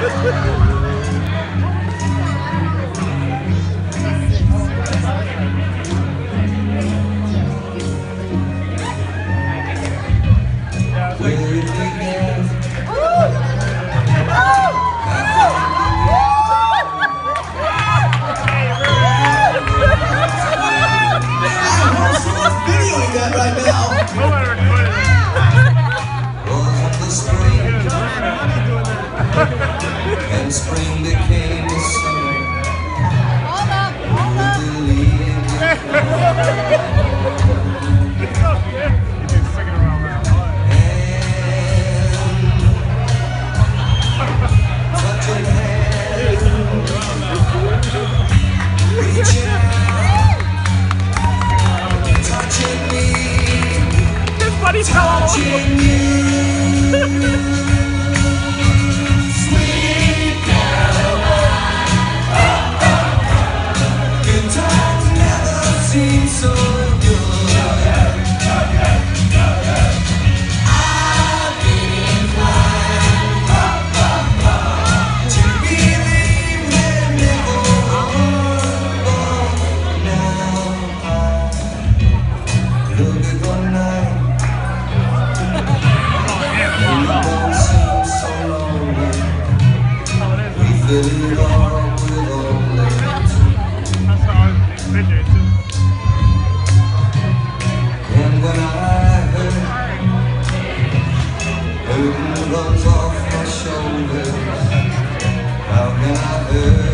And spring became the summer. Hold up, hold up. Touching hands, reaching out, touching me, His buddy's touching you. So good. I've been inclined to believe we're never alone. Now I look at one night and it don't seem so lonely. We fill it all with only. That's how I picture it too. Burden runs off my shoulders. How can I hurt?